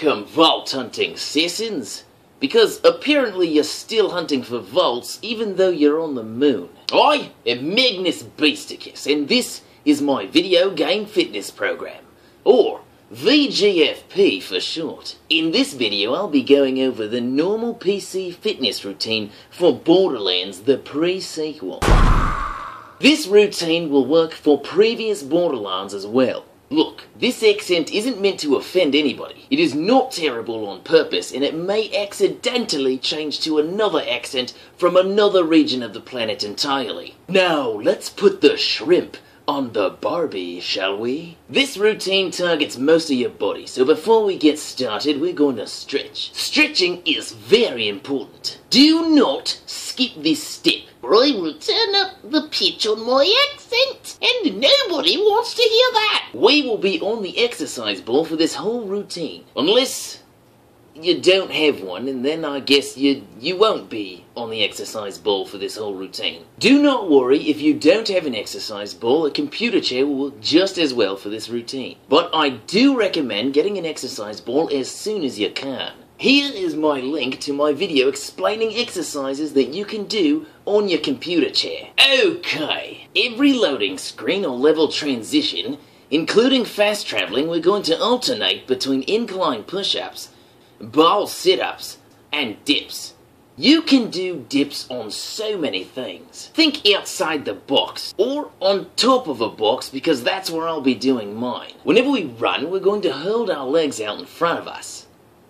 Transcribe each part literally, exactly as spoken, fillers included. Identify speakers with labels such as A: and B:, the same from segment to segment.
A: Welcome, vault hunting citizens! Because apparently you're still hunting for vaults even though you're on the moon. I am Magnus Beasticus, and this is my video game fitness program, or V G F P for short. In this video I'll be going over the normal P C fitness routine for Borderlands The Pre-Sequel. This routine will work for previous Borderlands as well. Look, this accent isn't meant to offend anybody. It is not terrible on purpose, and it may accidentally change to another accent from another region of the planet entirely. Now, let's put the shrimp on the Barbie, shall we? This routine targets most of your body, so before we get started, we're going to stretch. Stretching is very important. Do not skip this step, or I will turn up the pitch on my accent, and nobody wants to hear that. We will be on the exercise ball for this whole routine, unless you don't have one, and then I guess you you won't be on the exercise ball for this whole routine. Do not worry if you don't have an exercise ball, a computer chair will work just as well for this routine. But I do recommend getting an exercise ball as soon as you can. Here is my link to my video explaining exercises that you can do on your computer chair. Okay, every loading screen or level transition, including fast traveling, we're going to alternate between incline push-ups, ball sit-ups, and dips. You can do dips on so many things. Think outside the box, or on top of a box, because that's where I'll be doing mine. Whenever we run, we're going to hold our legs out in front of us.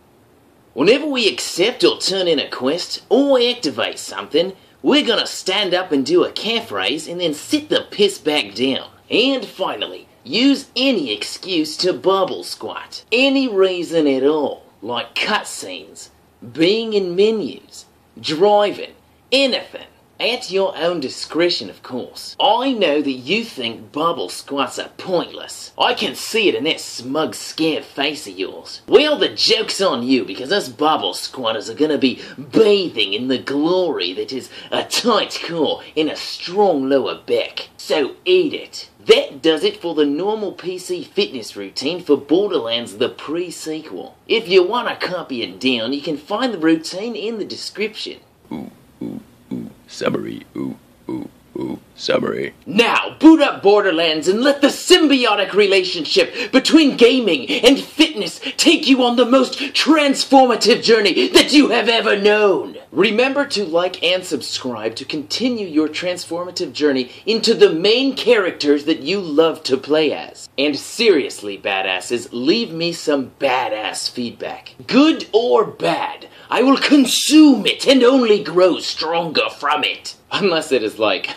A: Whenever we accept or turn in a quest, or activate something, we're gonna stand up and do a calf raise and then sit the piss back down. And finally, use any excuse to bobble squat. Any reason at all, like cutscenes, being in menus, driving, anything. At your own discretion, of course. I know that you think bobble squats are pointless. I can see it in that smug, scared face of yours. Well, the joke's on you, because us bobble squatters are gonna be bathing in the glory that is a tight core and a strong lower back. So eat it. That does it for the normal P C fitness routine for Borderlands The Pre-Sequel. If you want to copy it down, you can find the routine in the description.
B: Ooh, ooh, ooh, summary, ooh, ooh, ooh, summary.
A: Now, boot up Borderlands and let the symbiotic relationship between gaming and fitness take you on the most transformative journey that you have ever known. Remember to like and subscribe to continue your transformative journey into the main characters that you love to play as. And seriously, badasses, leave me some badass feedback. Good or bad, I will consume it and only grow stronger from it. Unless it is like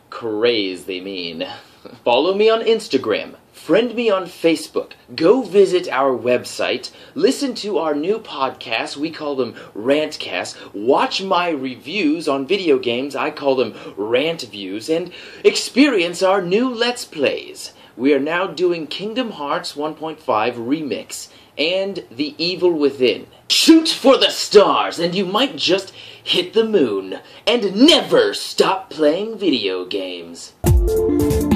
A: crazy mean. Follow me on Instagram. Friend me on Facebook, go visit our website, listen to our new podcasts, we call them Rantcasts, watch my reviews on video games, I call them Rant Views, and experience our new Let's Plays. We are now doing Kingdom Hearts one point five Remix and The Evil Within. Shoot for the stars and you might just hit the moon, and never stop playing video games.